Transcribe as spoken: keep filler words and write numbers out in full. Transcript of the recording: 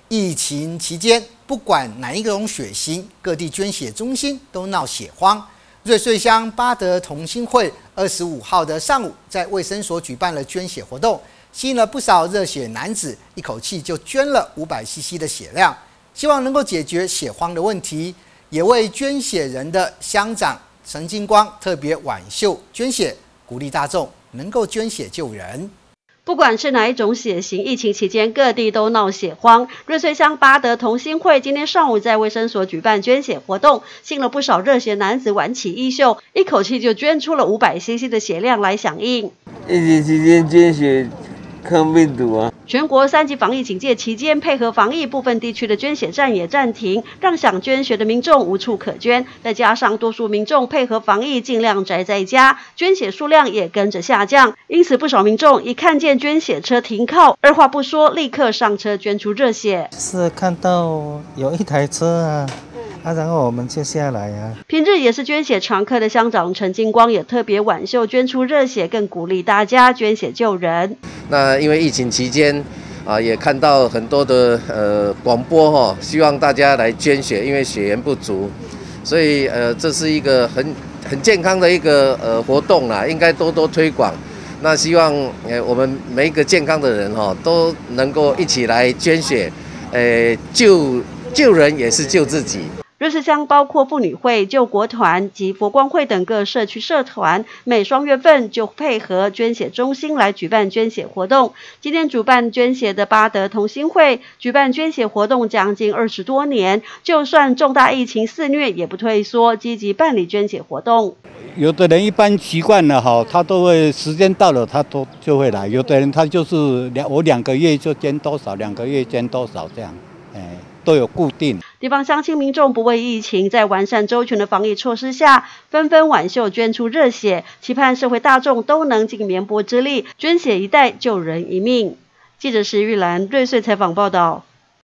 疫情期间，不管哪一种血型，各地捐血中心都闹血荒。瑞穗乡八德同心会二十五号的上午，在卫生所举办了捐血活动，吸引了不少热血男子，一口气就捐了五百 C C 的血量，希望能够解决血荒的问题，也为捐血人的乡长陈金光特别挽袖捐血，鼓励大众能够捐血救人。 不管是哪一种血型，疫情期间各地都闹血荒。瑞穗乡八德同心会今天上午在卫生所举办捐血活动，吸引了不少热血男子挽起衣袖，一口气就捐出了五百 C C 的血量来响应。 疫情期间捐血抗病毒啊！ 全国三级防疫警戒期间，配合防疫，部分地区的捐血站也暂停，让想捐血的民众无处可捐。再加上多数民众配合防疫，尽量宅在家，捐血数量也跟着下降。因此，不少民众一看见捐血车停靠，二话不说，立刻上车捐出热血。 是看到有一台车啊。啊，然后我们就下来啊。 平日也是捐血常客的乡长陈金光也特别挽袖捐出热血，更鼓励大家捐血救人。 那因为疫情期间啊，也看到很多的呃广播哈、哦，希望大家来捐血，因为血源不足，所以呃这是一个很很健康的一个呃活动啦，应该多多推广。那希望呃我们每一个健康的人哈、哦，都能够一起来捐血，呃救救人也是救自己。 瑞穗乡包括妇女会、救国团及佛光会等各社区社团，每双月份就配合捐血中心来举办捐血活动。今天主办捐血的八德同心会举办捐血活动将近二十多年，就算重大疫情肆虐也不退缩，积极办理捐血活动。 有的人一般习惯了哈，他都会时间到了他都就会来；有的人他就是两我两个月就捐多少，两个月捐多少这样，哎，都有固定。 地方乡亲民众不畏疫情，在完善周全的防疫措施下，纷纷挽袖捐出热血，期盼社会大众都能尽绵薄之力，捐血一代救人一命。记者石玉兰瑞穗采访报道。